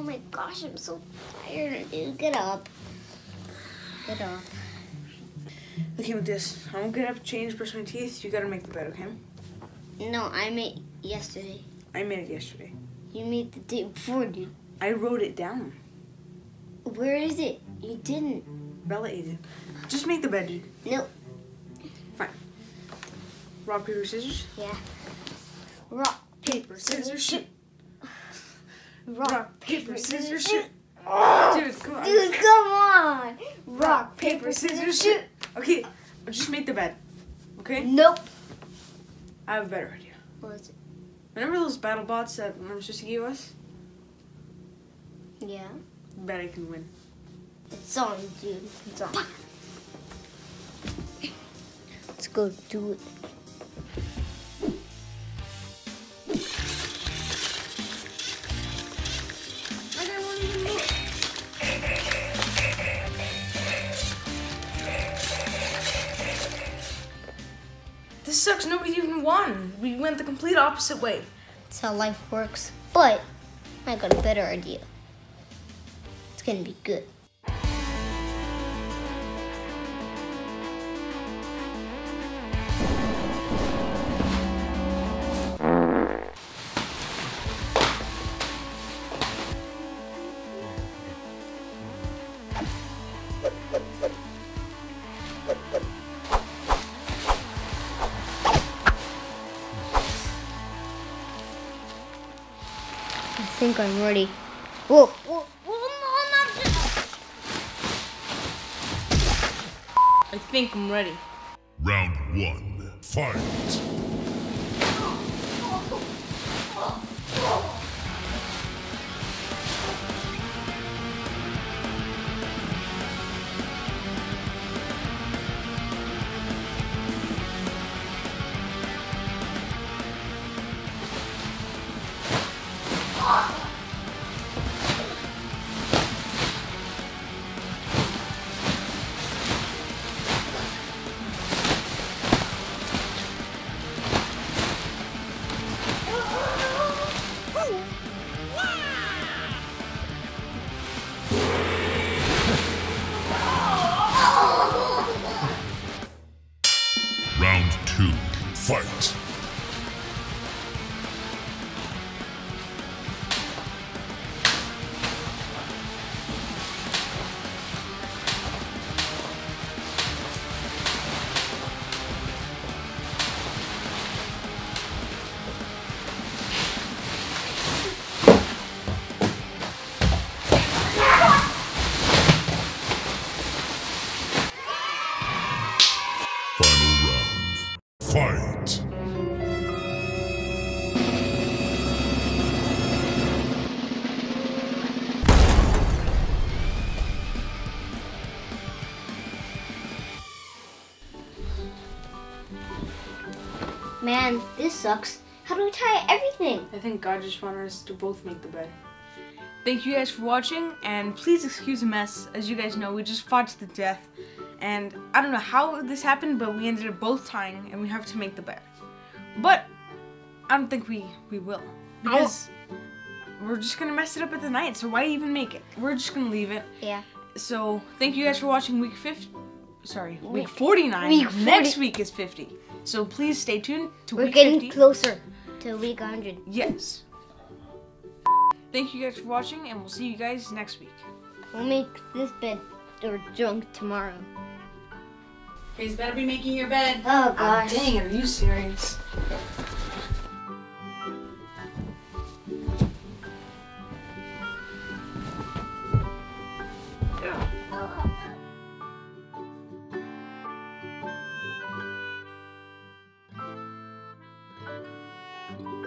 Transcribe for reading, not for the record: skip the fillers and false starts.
my gosh, I'm so tired, dude. Get up. Get up. Okay, with this, I'm gonna get up, change, brush my teeth. You gotta make the bed, okay? No, I made yesterday. I made it yesterday. You made the day before, dude. I wrote it down. Where is it? You didn't. Bella ate it. Just make the bed, dude. No. Fine. Rock, paper, scissors? Yeah. Rock, paper, scissors, shoot. Rock, paper, scissors, shoot. Dude, come on. Dude, come on. Rock, paper, scissors, shoot. Okay, just make the bed. Okay? Nope. I have a better idea. What is it? Remember those battle bots that my sister gave us? Yeah. Bet I can win. It's on, dude. It's on. Let's go do it. I won't even look. This sucks. Nobody even won. We went the complete opposite way. That's how life works. But I got a better idea. It's gonna be good. I think I'm ready. Whoa, whoa, whoa, no, not I think I'm ready. Round 1, fight! Round 2, fight! Final round, fight! Man, this sucks. How do we tie everything? I think God just wanted us to both make the bed. Thank you guys for watching, and please excuse the mess. As you guys know, we just fought to the death, and I don't know how this happened, but we ended up both tying, and we have to make the bed. But I don't think we will, because we're just gonna mess it up at the night. So why even make it? We're just gonna leave it. Yeah. So thank you guys for watching week 49. Week 40. Next week is 50. So please stay tuned to We're week getting 50. closer to week 100. Yes. Thank you guys for watching, and we'll see you guys next week. We'll make this bed or junk tomorrow. You guys better be making your bed. Oh gosh. Dang it, are you serious? Oh.